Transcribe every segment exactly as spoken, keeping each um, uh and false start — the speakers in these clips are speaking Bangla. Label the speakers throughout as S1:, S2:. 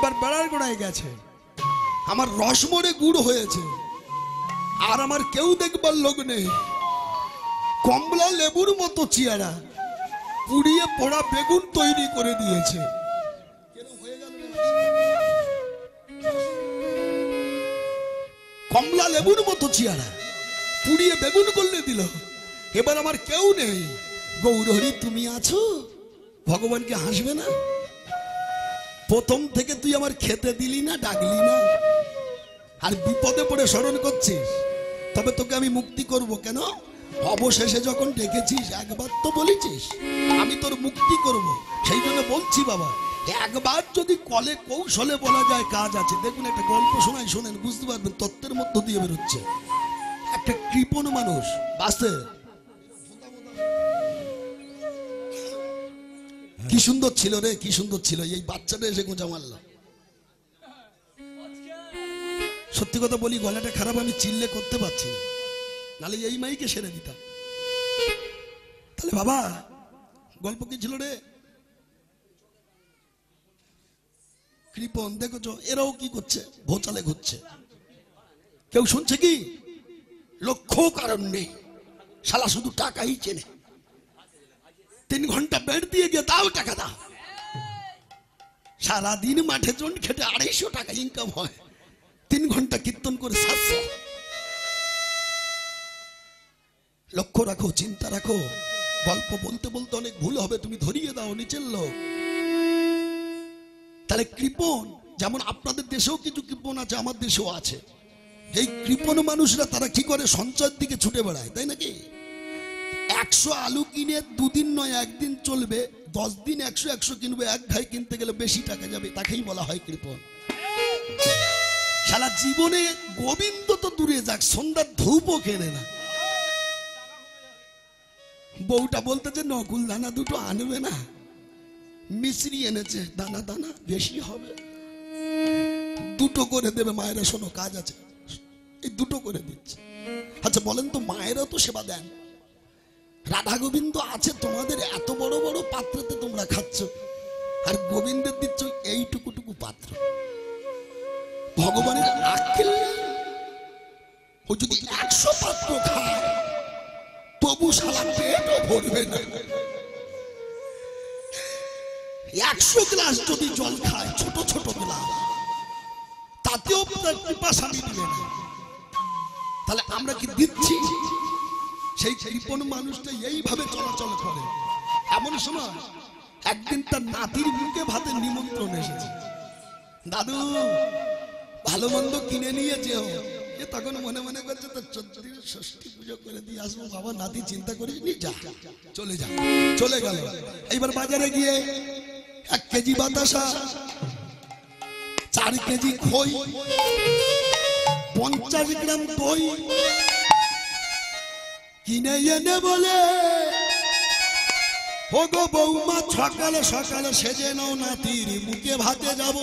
S1: এবার বেড়ার গোড়ায় গেছে, আমার রসমরে গুড় হয়েছে, আর আমার কেউ দেখবার লোক নেই। কমলা লেবুর মতো চেহারা, পুড়িয়ে পোড়া বেগুন তৈরি করে দিয়েছে। কমলা লেবুর মতো চেহারা, পুড়িয়ে বেগুন করলে দিল। এবার আমার কেউ নেই। গৌরহরি তুমি আছো, ভগবানকে হাসবে না? প্রথম থেকে তুই আমার খেতে দিলি না, ডাকলি না, আর বিপদে পড়ে স্মরণ করছিস। তবে তোকে আমি মুক্তি করব কেন? অবশেষে যখন ডেকেছিস একবার তো বলেছিস আমি তোর মুক্তি করব, সেই জন্য বলছি বাবা, একবার যদি কলে কৌশলে বলা যায় কাজ আছে। দেখুন একটা গল্প শোনাই, শোনেন, বুঝতে পারবেন, তত্ত্বের মধ্য দিয়ে বেরোচ্ছে। একটা কৃপণ মানুষ বাসে, কি সুন্দর ছিল রে, কি সুন্দর ছিল। এই বাচ্চাটা এসে গোঁজা মারল। সত্যি কথা বলি, গলাটা খারাপ, আমি চিল্লে করতে পারছি না, নাহলে এই মাইকে সেরে দিতাম। তাহলে বাবা গল্প কি ছিল রে? কৃপণ দেখেছো, এরাও কি করছে, ভোচালে ঘুরছে। কেউ শুনছে কি? লক্ষ্য কারণ নেই, শালা শুধু টাকাই চেনে। তিন ঘন্টা বেড দিয়ে গিয়ে তাও টাকা দাও। সারাদিন মাঠে জন খেটে আড়াইশো টাকা ইনকাম হয়, তিন ঘন্টা কীর্তন করে সাতশো। লক্ষ্য রাখো, চিন্তা রাখো। গল্প বলতে বলতে অনেক ভুল হবে, তুমি ধরিয়ে দাও নিচের লোক। তাহলে কৃপণ, যেমন আপনাদের দেশেও কিছু কৃপণ আছে, আমার দেশেও আছে। এই কৃপণ মানুষরা তারা কি করে? সঞ্চয়ের দিকে ছুটে বেড়ায়, তাই নাকি? একশো আলু কিনে দুদিন নয় একদিন চলবে, দশ দিন একশো একশো কিনবে, এক ঘাই কিনতে গেলে বেশি টাকা যাবে, তাকেই বলা হয় কৃপণ। সারা জীবনে গোবিন্দ তো দূরে যাক, সন্ধ্যার ধূপও কেনে না। বউটা বলতেছে নকুল দানা দুটো আনবে না, মিশ্রি এনেছে, দানা দানা বেশি হবে, দুটো করে দেবে। মায়েরা শোনো, কাজ আছে, এই দুটো করে দিচ্ছে। আচ্ছা বলেন তো, মায়েরা তো সেবা দেন, রাধা গোবিন্দ আছে তোমাদের, এত বড় বড় পাত্রতে তোমরা খাচ্ছ, আর গোবিন্দের দিচ্ছ এইটুকুটুকু পাত্র। ভগবানের আক্কেল, ও যদি একশো পাত্র খায় তবু সারা পেটও ভরবে না। একশো গ্লাস যদি জল খায়, ছোট ছোট গ্লাস, তাতেও তার পিপাসা মিটবে না। তাহলে আমরা কি দিচ্ছি? সেই কৃপণ মানুষটা এইভাবে চলাচল করে। এমন সময় একদিন তার নাতির মুখে ভাতের নিমন্ত্রণ এসেছে। দাদু ভালো মন্দ কিনে নিয়ে যেও। এ তখন মনে মনে করছে তো চোদ্দ দিন ষষ্ঠী পুজো করে দিয়ে আসবো। বাবা নাতি চিন্তা করিস নি, যা চলে যা। চলে গেল। এইবার বাজারে গিয়ে এক কেজি বাতাসা, চার কেজি খই, পঞ্চাশ গ্রাম দই কিনে এনে বলে, ও গো বৌমা, সকালে সকালে সেজে নাও, নাতির মুখে ভাতে যাব।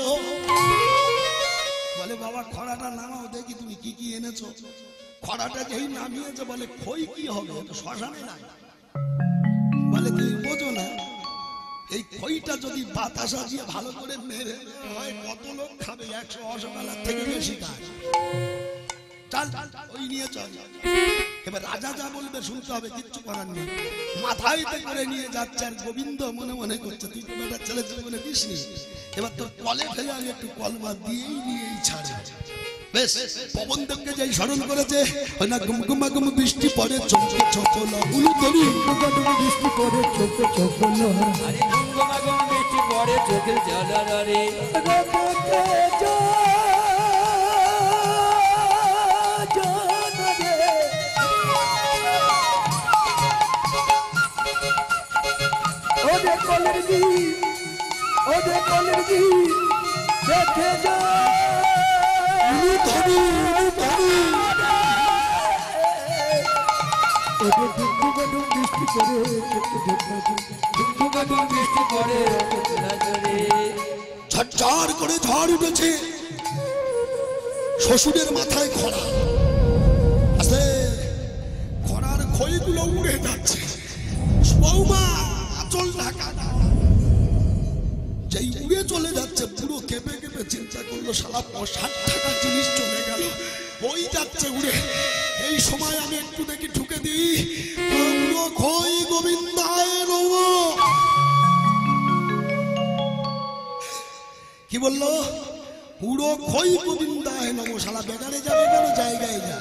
S1: বলে বাবা খড়াটা নামাও দেখি তুমি কি কি এনেছো। খড়াটা যেই নামিয়েছে বলে খই কি হবে, শ্মশানে নাই। বলে তুমি বোঝো না, এই খইটা যদি বাতাসা দিয়ে ভালো করে মেরে হয়, কত লোক খাবে? একশো অসকালার থেকে বেশি খায়। চল ওই নিয়ে চল। এবার রাজা যা বলবে শুনতে হবে, কিচ্ছু করার নেই। মাথায় করে নিয়ে যাচ্ছে, আর গোবিন্দ মনে মনে করছে তুই কোনো একটা ছেলে জীবনে দিস নি, এবার তোর কলে ফেলে আমি একটু কলমা দিয়েই নিয়েই ছাড়ে। বেশ পবন দেবকে যাই স্মরণ করেছে, ওই না গুমগুমা গুম বৃষ্টি পড়ে চোখে চোখলো, উলু ধরি বৃষ্টি পড়ে চোখে চোখলো, আরে গুমগুমা গুম বৃষ্টি পড়ে চোখে জল রে দেখে যা ধরি বৃষ্টি করে ঝড় করে ঝড় উঠেছে। শ্বশুরের মাথায় খরা আছে, খরার খইগুলো উড়ে যাচ্ছে। বৌমা আঁচল ঢাকা, যেই উড়ে চলে যাচ্ছে পুরো কেঁপে কেঁপে চিন্তা করলো শালা ষাট টাকার জিনিস চলে গেল, ওই যাচ্ছে উড়ে। এই সময় আমি একটু দেখি ঠুকে দিই, খই গোবিন্দায় নমঃ। কি বললো? পুরো খই গোবিন্দায় নমঃ। শালা বেকারে যাবে কেন, জায়গায় যা,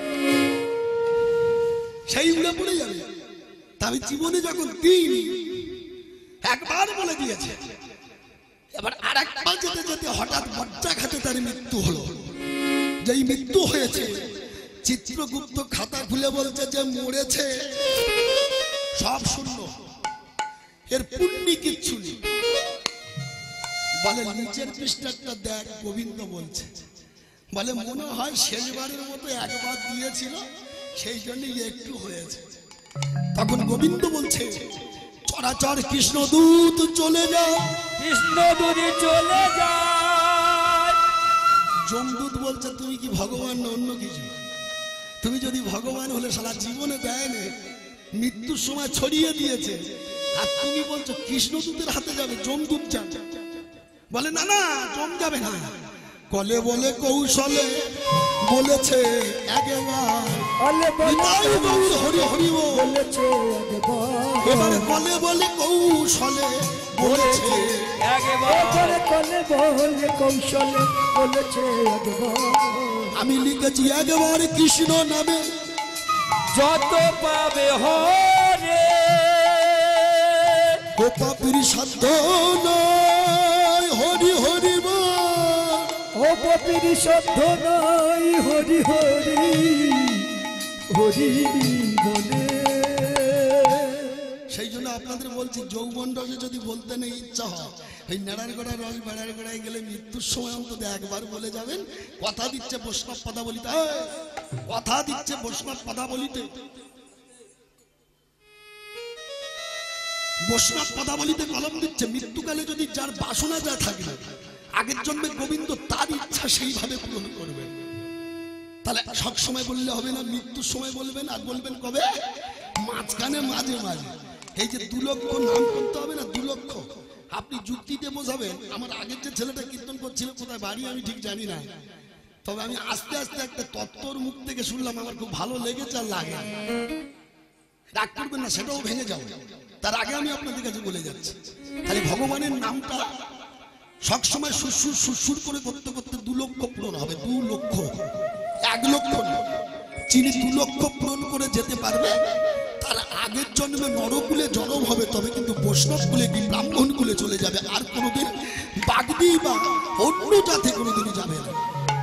S1: সেই উড়ে পড়ে যাবে। তা আমি জীবনে যখন দিইনি, একবার বলে দিয়েছে, এবার আর একবার যেতে যেতে হঠাৎ বজ্রাঘাতে তার মৃত্যু হলো। যেই মৃত্যু হয়েছে, চিত্রগুপ্ত খাতা খুলে বলছে যে মরেছে, সব শূন্য, এর পুণ্যি কিচ্ছু নেই। বলে নিচের পৃষ্ঠাটা দেখ, গোবিন্দ বলছে, বলে মনে হয় শেষবারের মতো একবার দিয়েছিল, সেই জন্যই একটু হয়েছে। তখন গোবিন্দ বলছে, চরাচর কৃষ্ণ দূত চলে যাও,
S2: কৃষ্ণ দূত চলে যায়।
S1: যমদূত বলছে, তুমি কি ভগবান না অন্য কিছু? তুমি যদি ভগবান হলে শালা জীবনে দেয় না, মৃত্যুর সময় ছড়িয়ে দিয়েছে, আর তুমি বলছো কৃষ্ণদূতের হাতে যাবে, যমদূত যাবে। বলে না না, যম যাবে না। কলে বলে কৌশলে বলেছে একবার, হরি হরি বলেছে এবারে, কলে বলে কৌশলে বলেছে
S2: একবার, কলে বলে কৌশলে বলেছে একবার।
S1: আমি লিখেছি একবার কৃষ্ণ নামে
S2: যত পাবে হরে,
S1: ও পাপির সাধ্য নয় হরি হরি বল,
S2: ও পাপির সাধ্য নয় হরি হরি হরি বলে।
S1: সেই জন্য আপনাদের বলছি, যৌবন রসে যদি বলতে নেই ইচ্ছা হয়, এই নেড়ার গোড়া রস বেড়ার গোড়ায় গেলে মৃত্যুর সময় অন্তত একবার বলে যাবেন, কথা দিচ্ছে বৈষ্ণব পদা বলিতে, কথা দিচ্ছে বৈষ্ণব পদা বলিতে, বৈষ্ণব পদা বলিতে কলম দিচ্ছে। মৃত্যুকালে যদি যার বাসনা যা থাকবে, আগের জন্মে গোবিন্দ তার ইচ্ছা সেইভাবে পূরণ করবেন। তাহলে সব সময় বললে হবে না, মৃত্যুর সময় বলবেন, আর বলবেন কবে? মাঝখানে, মাঝে মাঝে। এই যে দু লক্ষ নাম করতে হবে না, দু লক্ষ আপনি যুক্তিতে বোঝাবেন। আমার আগের যে ছেলেটা কীর্তন করছিল, কোথায় বাড়ি আমি ঠিক জানি না, তবে আমি আস্তে আস্তে একটা তত্ত্বর মুখ থেকে শুনলাম, আমার খুব ভালো লেগেছে। আর লাগে, রাগ করবেন না, সেটাও ভেঙে যাবে। তার আগে আমি আপনাদের কাছে বলে যাচ্ছি, তাহলে ভগবানের নামটা সবসময় সুরসুর সুরসুর করে করতে করতে দু লক্ষ পূরণ হবে। দু লক্ষ, এক লক্ষ না। যিনি দু লক্ষ পূরণ করে যেতে পারবে, তার আগের জন্মে নরকুলে জন্ম হবে, তবে কিন্তু বৈষ্ণব কুলে কি ব্রাহ্মণ কুলে চলে যাবে, আর কোনোদিন বাগদি বা অন্য জাতে কোনোদিনই যাবে না।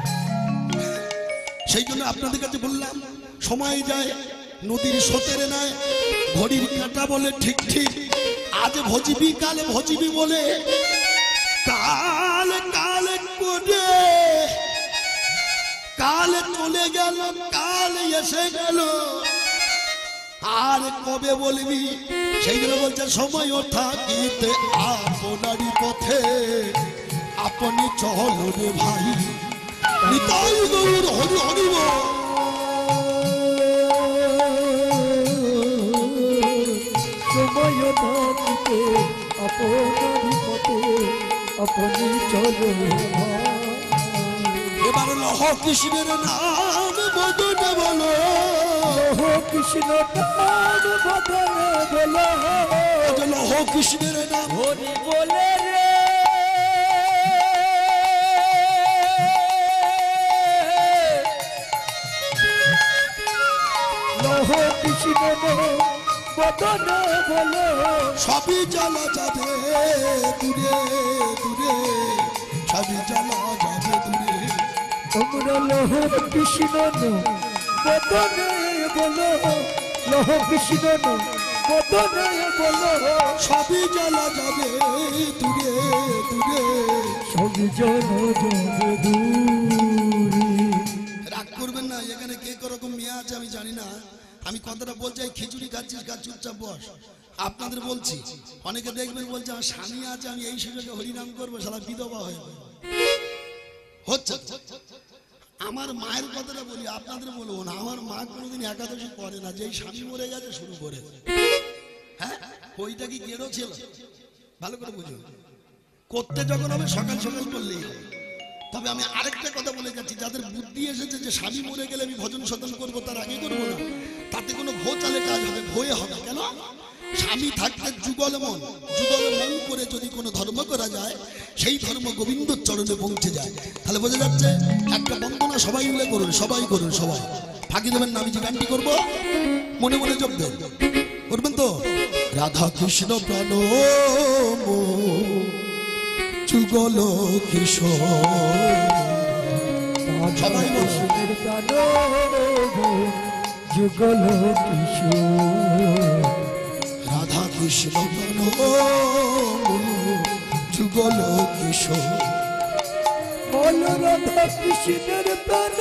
S1: সেই জন্য আপনাদের কাছে বললাম, সময় যায় নদীর স্রোতের নাই, ঘড়ির কাঁটা বলে ঠিক ঠিক, আজ ভজিবি কাল ভজিবি বলে, কাল কাল করে কাল চলে গেল, কাল এসে গেল, আর কবে বলবি? সেইগুলো বলছে, সময় থাকিতে আপনারই পথে আপনি চলো রে ভাই, নিতাই গৌর হরি হরি বল।
S2: সময় থাকিতে আপনারই পথে আপনি চলো।
S1: এবার লহ কৃষ্ণের নাম বদনে বলো,
S2: লহ কৃষ্ণ নাম বদনে বলো,
S1: লহ কৃষ্ণের নাম
S2: হরি বলে রে। লহ কৃষ্ণ বদনে বলো,
S1: সবই জ্বালা যাবে দূরে দূরে, সবই জ্বালা যাবে দূরে।
S2: তোমরা লহ কৃষ্ণ বদনে বলো, লহ কৃষ্ণ বদনে বলো,
S1: সবই জ্বালা যাবে দূরে দূরে,
S2: সবই জ্বালা যাবে দূরে।
S1: রাগ করবেন না, এখানে কে করকম মেয়ে আছে আমি জানি না, আমি কথাটা বলছি, খিচুড়ি খাচ্ছিস গা চুপচাপ বস। আপনাদের বলছি, অনেকে দেখবেন বলছে আমার স্বামী আছে, আমি এই সুযোগে হরিনাম করবো, সারা বিধবা হয়ে হচ্ছে। আমার মায়ের কথাটা বলি, আপনাদের বলবো না। আমার মা কোনোদিন একাদশী করে না, যেই স্বামী মরে গেছে শুরু করে। হ্যাঁ, ওইটা কি গেরো ছিল? ভালো করে বুঝুন, করতে যখন হবে সকাল সকাল করলেই হবে। তবে আমি আরেকটা কথা বলে যাচ্ছি, যাদের বুদ্ধি এসেছে যে স্বামী মরে গেলে আমি ভজন সাধন করবো, তার আগে করবো না, তাতে কোনো ভোচালে কাজ হবে, ভয়ে হবে। কেন? স্বামী থাকতে যুগল মন, যুগল মন করে যদি কোনো ধর্ম করা যায়, সেই ধর্ম গোবিন্দর চরণে পৌঁছে যায়। তাহলে বোঝা যাচ্ছে একটা বন্দনা সবাই মিলে করুন, সবাই করুন, সবাই ফাঁকি দেবেন না। আমি যে গানটি করবো মনে মনে জপবেন, করবেন তো? রাধা কৃষ্ণ প্রাণ যুগল কিশোর, সবাই
S2: কৃষ্ণের প্রাণ যুগল কিশোর,
S1: রাধা কৃষ্ণ প্রাণ যুগল কিশোর,
S2: বল রাধা কৃষ্ণের প্রাণ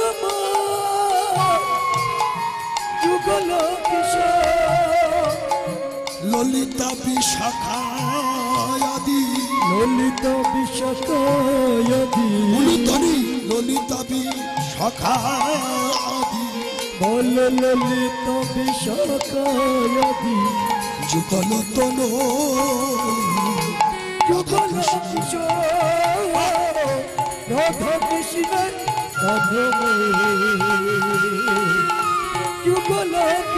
S2: যুগল কিশোর,
S1: ললিতা বিশাখা আদি,
S2: ললিতা বিশাখায়াদি,
S1: মুলুতনি ললিতা বিশাখা আদি,
S2: বল ললিতা বিশাখায়াদি,
S1: যুগল তনু
S2: যুগল কিশোর, রাধা কৃষ্ণের প্রাণ যুগল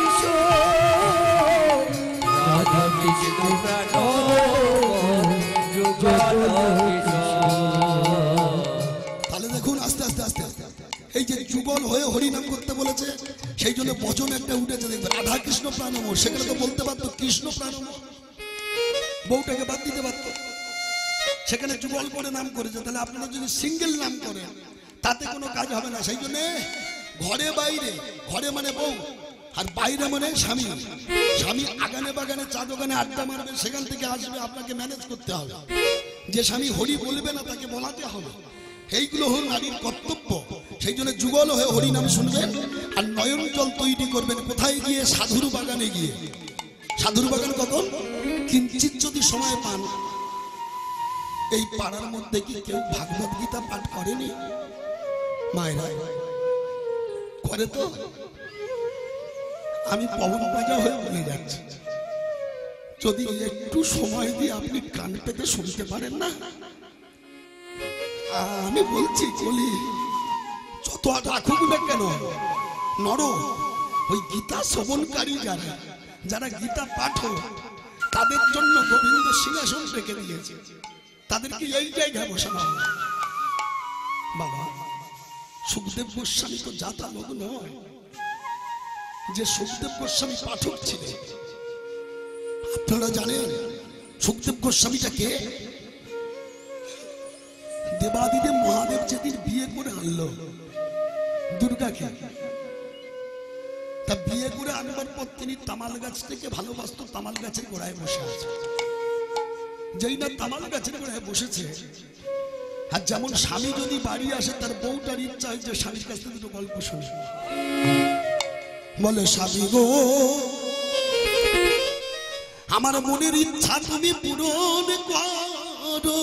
S2: কিশোর, রাধা কৃষ্ণের প্রাণ যুগল কিশোর।
S1: তাহলে দেখুন আস্তে আস্তে আস্তে আস্তে এই যে যুগল হয়ে হরিনাম করতে বলেছে, সেই জন্য বচন একটা উঠেছে, দেখবে রাধা কৃষ্ণ প্রাণমোর। সেখানে তো বলতে পারতো কৃষ্ণ প্রাণমোর, বউটাকে বাদ দিতে পারতো, সেখানে যুগল করে নাম করেছে। তাহলে আপনারা যদি সিঙ্গেল নাম করেন তাতে কোনো কাজ হবে না। সেই জন্য ঘরে বাইরে, ঘরে মানে বউ আর বাইরে মানে স্বামী, স্বামী আগানে বাগানে চা দোকানে আড্ডা মারবে, সেখান থেকে আসবে, আপনাকে ম্যানেজ করতে হবে। যে স্বামী হরি বলবে না তাকে বলাতে হবে, এইগুলো হল নারীর কর্তব্য। সেই জন্য যুগল হয়ে হরিনাম শুনবেন আর নয়ন জল তৈরি করবেন। কোথায় গিয়ে? সাধুর বাগানে গিয়ে। সাধুর বাগান কখন? কিঞ্চিত যদি সময় পান। এই পাড়ার মধ্যে কি কেউ ভাগবত গীতা পাঠ করেনি? মায়েরা করে তো? আমি পবন বাজা হয়ে বলে যাচ্ছি, যদি একটু সময় দিয়ে আপনি কান পেতে শুনতে পারেন না, আমি বলছি বলি যত রাখুক না কেন নর, ওই গীতা শ্রবণকারী যারা যারা গীতা পাঠক, তাদের জন্য গোবিন্দ সিংহাসন রেখে দিয়েছে, তাদেরকে এই জায়গায় বসানো হবে। বাবা সুখদেব গোস্বামী তো যাতা লোক নয়, যে সুখদেব গোস্বামী পাঠক ছিলেন। আপনারা জানেন সুখদেব গোস্বামীটা কে? দেবাদিদেব মহাদেব যেদিন বিয়ে করে আনলো দুর্গাকে, তা বিয়ে করে আনবার পর তিনি তামাল গাছ থেকে ভালোবাসত, তামাল গাছের গোড়ায় বসে আছে। যেই না তামাল গাছের গোড়ায় বসেছে, আর যেমন স্বামী যদি বাড়ি আসে তার বউটার ইচ্ছা হয় যে স্বামীর কাছ থেকে দুটো গল্প শুনে, বলে স্বামী গো আমার মনের ইচ্ছা তুমি পূরণ করো।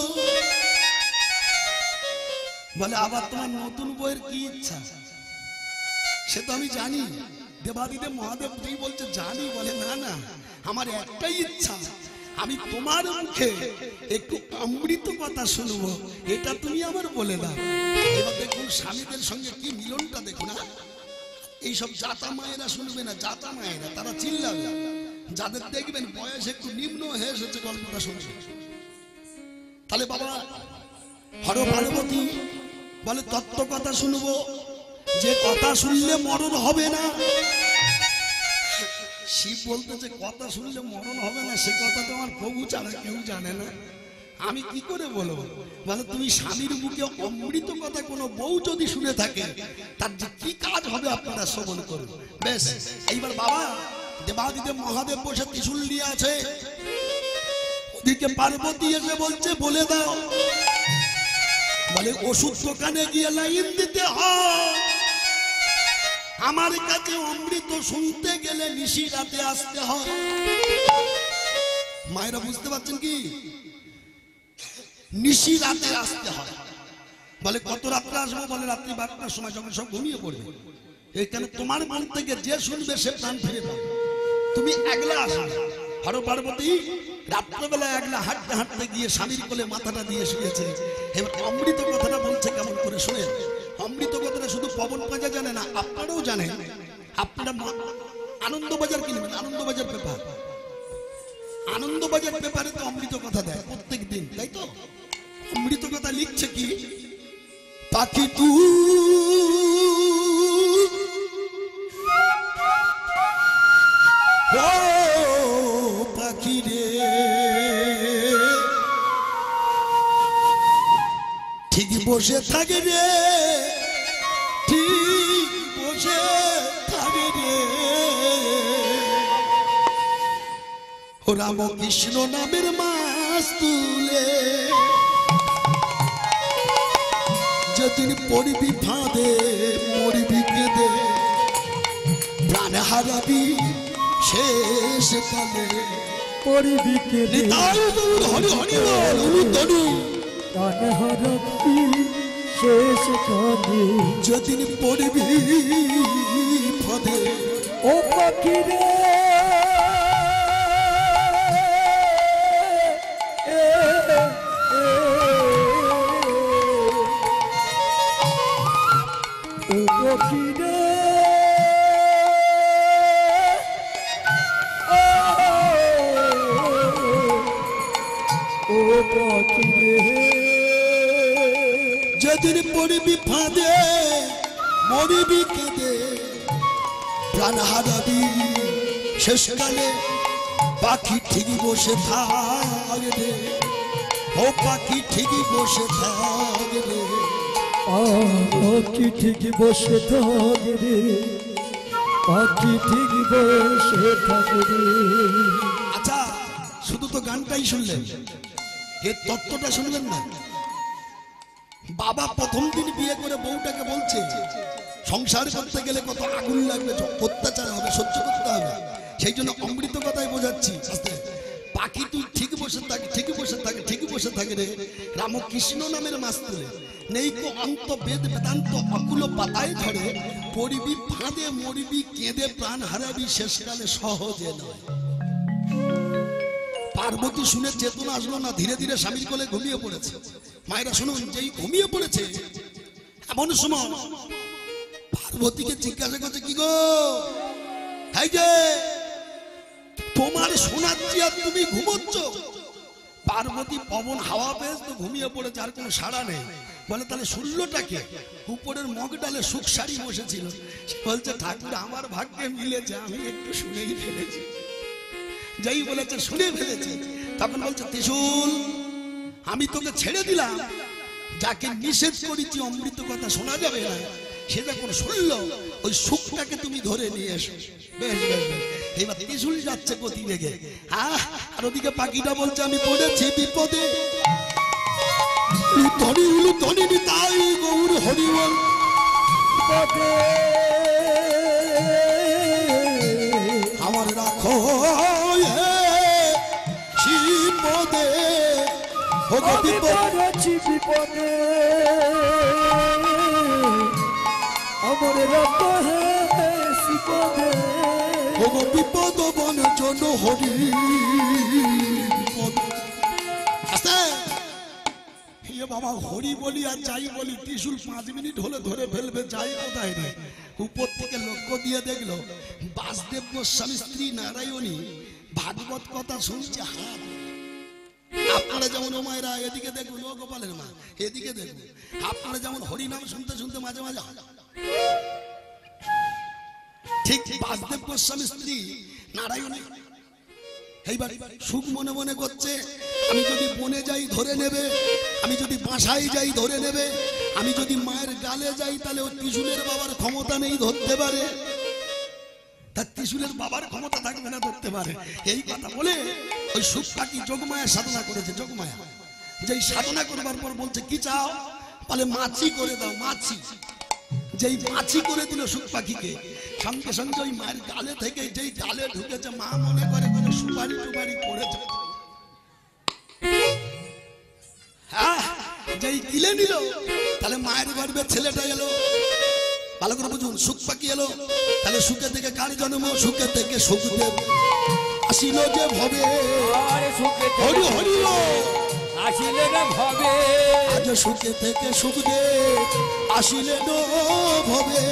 S1: বলে আবার তোমার নতুন বইয়ের কি ইচ্ছা? সে তো আমি জানি। দেবাদিদেব মহাদেব তুই বলছে জানি, বলে না না আমার একটাই ইচ্ছা, আমি তোমার মুখে একটু অমৃত কথা শুনবো, এটা তুমি আমার বলে দাও। এবার দেখুন স্বামীদের সঙ্গে কি মিলনটা দেখুন। এইসব জাতা মায়েরা শুনবে না, জাতা মায়েরা তারা চিল্লাবে, যাদের দেখবেন বয়স একটু নিম্ন হয়ে এসেছে গল্পটা শুনছে। তাহলে বাবা হর পার্বতী বলে তত্ত্ব কথা শুনবো, যে কথা শুনলে মরণ হবে না। শিব বলতেছে কথা শুনলে মরণ হবে না, সে কথা তো আমার প্রভু ছাড়া কেউ জানে না, আমি কি করে বলবো? বলে তুমি স্বামীর মুখে অমৃত কথা কোনো বউ যদি শুনে থাকে, তার যে কি কাজ হবে আপনারা শ্রবণ করুন। বেশ, এইবার বাবা দেবাদিদেব মহাদেব বসে ত্রিশূল নিয়ে আছে, ওদিকে পার্বতী এসে বলছে বলে দাও। বলে ওষুধ দোকানে গিয়ে লাইন দিতে হয়, আমার কাছে অমৃত শুনতে গেলে নিশি রাতে আসতে হয়। মায়েরা বুঝতে পারছেন কি? নিশি রাতে আসতে হয়। বলে কত রাত্রে আসবো? বলে রাত্রি বারোটার সময়, যখন সব ঘুমিয়ে পড়বে। এখানে তোমার মন থেকে যে শুনবে সে প্রাণ ফিরে পাবে। তুমি একলা আসো। হর পার্বতী রাত্রেবেলা একলা হাঁটতে হাঁটতে গিয়ে স্বামীর কোলে মাথাটা দিয়ে শুয়েছে। এবার অমৃত কথাটা বলতে বলছে কেমন করে শুনেন। অমৃত কথাটা শুধু পবন পাজা জানে না, আপনারাও জানেন। আপনারা আনন্দবাজার কিনবেন, আনন্দবাজার পেপার, আনন্দবাজার পেপারে তো অমৃত কথা দেয় প্রত্যেক দিন, তাই তো? অমৃত কথা লিখছে কি, পাখি তু ও পাখি রে ঠিক বসে থাকে রে, ঠিক বসে থাকে রে, ও রামকৃষ্ণ নামের মাছ তুলে যেদিন পড়বি ফাঁদে মরবি কেঁদে প্রাণ হারাবি শেষ কালে
S2: পড়বি কেঁদে
S1: হরি হরি বল তনু
S2: প্রাণ হারাবি শেষ কালে
S1: যেদিন পড়বি ফাঁদে
S2: ও পাখি রে ও পাখি রে ও পাখি রে
S1: যেদিন পড়বি ফাঁদে মরবি কেঁদে প্রাণ হারাবি শেষকালে পাখি ঠিকই বসে থাকবে, ও পাখি ঠিকই বসে থাকবে,
S2: পাখি ঠিক বসে থাকবে, পাখি ঠিক বসে থাকবে।
S1: আচ্ছা শুধু তো গানটাই শুনলেন, এর তত্ত্বটা শুনলেন না? বাবা প্রথম দিন বিয়ে করে বউটাকে বলছে সংসার করতে গেলে কত আগুন লাগবে, অত্যাচার হবে, সহ্য করতে হবে, সেই জন্য অমৃত কথাই বোঝাচ্ছি। পাখি তুই ঠিক বসে থাকে, ঠিকই বসে থাকে, ঠিকই বসে থাকে রে, রামকৃষ্ণ নামের মাছ তুলে নেই কো অন্ত বেদ বেদান্ত অকুল পাতায় ধরে পড়বি ফাঁদে মরবি কেঁদে প্রাণ হারাবি শেষকালে সহজে নয়। পার্বতী শুনে চেতনা আসলো না, ধীরে ধীরে স্বামীর কোলে ঘুমিয়ে পড়েছে। মায়েরা শুনুন, যেই ঘুমিয়ে পড়েছে এমন সময় পার্বতীকে জিজ্ঞাসা করছে, কি গো এই যে তোমার শোনাচ্ছি আর তুমি ঘুমোচ্ছ? পার্বতী পবন হাওয়া পেয়েছে তো ঘুমিয়ে পড়েছে, আর কোনো সাড়া নেই। বলে তাহলে শুনলোটাকে? উপরের মগ ডালে সুখ সারি বসেছিল, বলছে ঠাকুর আমার ভাগ্যে মিলেছে, আমি একটু শুনেই ফেলেছি। যাই বলেছে শুনে ফেলেছে, তখন বলছে ত্রিশূল আমি তোকে ছেড়ে দিলাম, যাকে নিষেধ করেছি অমৃত কথা শোনা যাবে না, সে যখন শুনলো ওই সুখটাকে তুমি ধরে নিয়ে এসো। বেশ বেশ বেশ, এবার ত্রিশূল যাচ্ছে গতি বেগে, হ্যাঁ, আর ওদিকে পাখিটা বলছে আমি পড়েছি বিপদে, ধনী উলু ধনী তাই গৌর হরিবল আমার রাখো বিপদে,
S2: আমি পড়েছি বিপদে, আমার রাখো বিপদে,
S1: ওগো বিপদ বঞ্চন হরি বিপদ। আস্তে এ বাবা, হরি বলি আর যাই বলি, ত্রিশূল পাঁচ মিনিট হলে ধরে ফেলবে, যাই কোথায় রে। উপর থেকে লক্ষ্য দিয়ে দেখলো বাসদেব গোস্বামী স্ত্রী নারায়ণী ভাগবত কথা শুনছে। হাত আপনারা যেমন ও মায়েরা এদিকে দেখুন, ও গোপালের মা এদিকে দেখুন, আপনারা যেমন হরিনাম শুনতে শুনতে মাঝে মাঝে ঠিক বাসদেব গোস্বামী স্ত্রী নারায়ণী এইবার সুখ মনে মনে করছে, আমি যদি বনে যাই ধরে নেবে, আমি যদি বাসায় যাই ধরে নেবে, আমি যদি মায়ের গালে যাই তাহলে ওই ত্রিশূলের বাবার ক্ষমতা নেই ধরতে পারে, তার ত্রিশূলের বাবার ক্ষমতা থাকবে না ধরতে পারে। এই কথা বলে ওই সুখ পাখি যোগমায়া সাধনা করেছে। যোগমায়া যেই সাধনা করবার পর বলছে কি চাও, বলে মাছি করে দাও। মাছি যেই মাছি করে দিল সুখ পাখিকে, সঙ্গে সঙ্গে ওই মায়ের গালে থেকে যেই গালে ঢুকেছে, মা মনে করে করে সুপারি টুপারি পড়েছে, হ্যাঁ, যেই গিলে নিল তাহলে মায়ের গর্ভে ছেলেটা এলো। ভালো করে বুঝুন, সুখ পাখি এলো, তাহলে সুখে থেকে কার জন্ম? সুখে থেকে সুখদেব আসিল যে ভবে, হরি হরি আসিলে না ভবে, আজ সুখে থেকে সুখ দে আসিলে ভবে